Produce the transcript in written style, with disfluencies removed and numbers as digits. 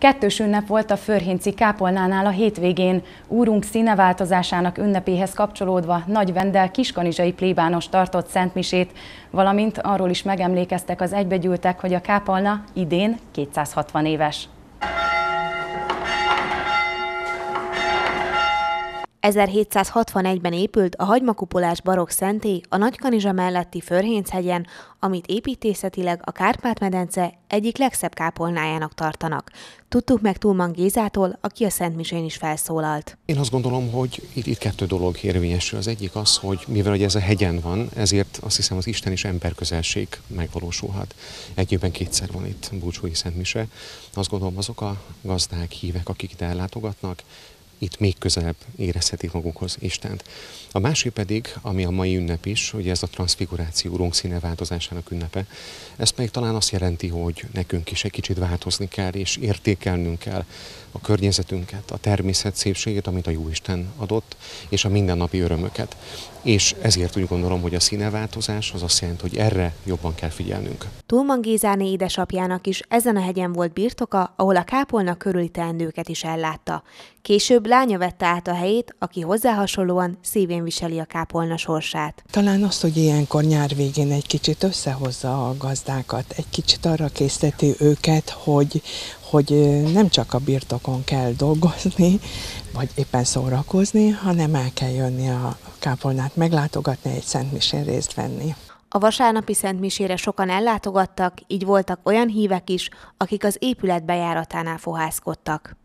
Kettős ünnep volt a Förhinci kápolnánál a hétvégén. Úrunk színeváltozásának ünnepéhez kapcsolódva Nagy Vendel kiskanizsai plébános tartott szentmisét, valamint arról is megemlékeztek az egybegyűltek, hogy a kápolna idén 260 éves. 1761-ben épült a hagymakupolás barokk szentély a Nagykanizsa melletti Förhinchegyen, amit építészetileg a Kárpát-medence egyik legszebb kápolnájának tartanak. Tudtuk meg Thulman Gézától, aki a szentmisén is felszólalt. Én azt gondolom, hogy itt kettő dolog érvényesül. Az egyik az, hogy mivel ez a hegyen van, ezért azt hiszem az Isten és ember közelség megvalósulhat. Egy évben kétszer van itt búcsúi szentmise. Azt gondolom, azok a gazdák, hívek, akik ide ellátogatnak, itt még közelebb érezhetik magukhoz Istent. A másik pedig, ami a mai ünnep is, ugye ez a transzfiguráció, Urunk színeváltozásának ünnepe, ez pedig talán azt jelenti, hogy nekünk is egy kicsit változni kell, és értékelnünk kell a környezetünket, a természet szépségét, amit a Jóisten adott, és a mindennapi örömöket. És ezért úgy gondolom, hogy a színeváltozás az azt jelenti, hogy erre jobban kell figyelnünk. Thulman Gézáné édesapjának is ezen a hegyen volt birtoka, ahol a kápolna körüli teendőket is ellátta. Később lánya vette át a helyét, aki hozzá hasonlóan szívén viseli a kápolna sorsát. Talán azt, hogy ilyenkor nyár végén egy kicsit összehozza a gazdákat, egy kicsit arra készteti őket, hogy nem csak a birtokon kell dolgozni, vagy éppen szórakozni, hanem el kell jönni a kápolnát meglátogatni, egy szentmisén részt venni. A vasárnapi szentmisére sokan ellátogattak, így voltak olyan hívek is, akik az épület bejáratánál fohászkodtak.